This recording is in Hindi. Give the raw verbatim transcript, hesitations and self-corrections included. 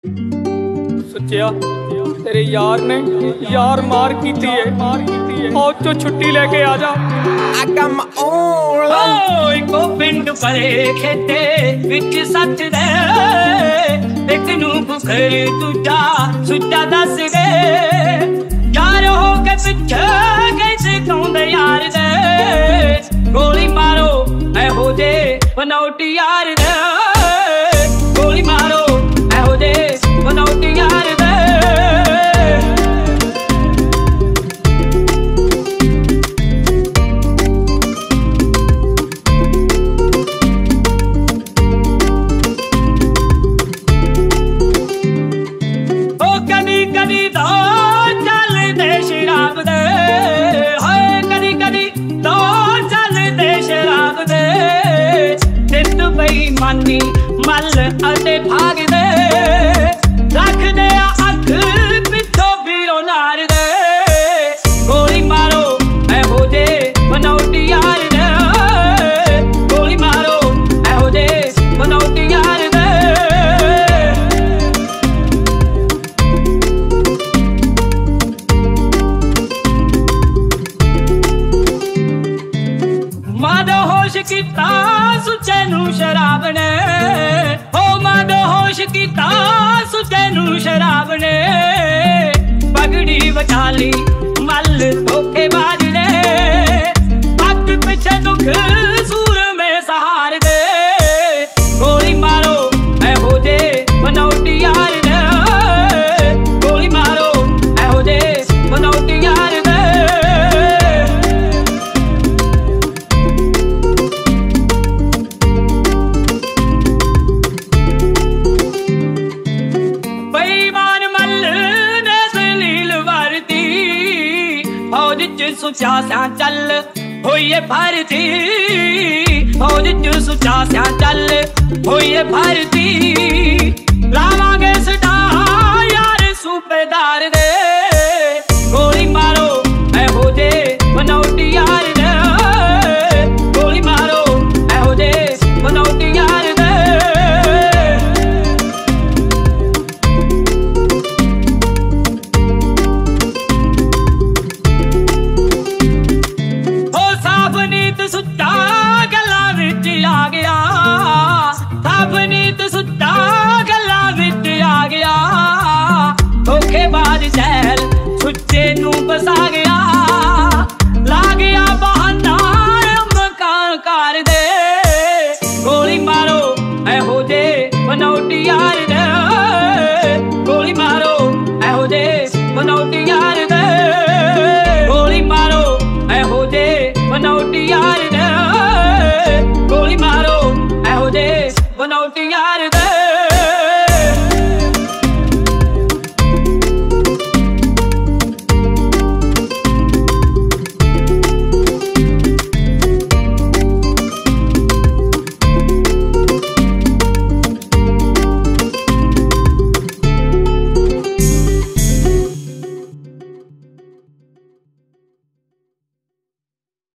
सोचिया तेरे यार ने यार मार की थी है मार की थी है और तो छुट्टी लेके आ जा। I got my own ओए को पिंड परे खेते विच सच दे एक नू भुखर तुझा सुच्चा दस दे यार हो के पिछे कैसे कौंदे यार दे गोली मारो ऐ हो जे बनौटी यार दे गोली मारो ऐ हो जे बनौटी यार दे मानी मल अते भाग दे रख दे अख पिछो बीरो नार दे गोली मारो ऐ हो जे बनौटी यार दे गोली मारो ऐ हो जे बनौटी यार दे मादो होश कीता सुचे नू शराब ने हो मादो होश कीता सुचे नू शराब ने पगड़ी बचाली मल धोखेबाज ने पग पिछे दुख सूर में सहार दे गोली मारो ऐ हो जे बनौटी यार दे गोली मारो ऐ हो जे बनौटी यार दे सुचा स्या चल होइए भरती फौज च सुचा स्या चल होइए भरती लावांगे सदा यार सूबेदार दे गोली मारो ऐ हो जे बनौटी यार दे गोली मारो ऐ हो जे बनौटी यार दे चैल सुच्चे नू बसा गया ला गया बहाना मकान कार दे गोली मारो ऐ हो जे बनौटी यार दे गोली मारो ऐ हो जे बनौटी यार दे गोली मारो ऐ हो जे बनौटी यार दे गोली मारो ऐ हो जे बनौटी यार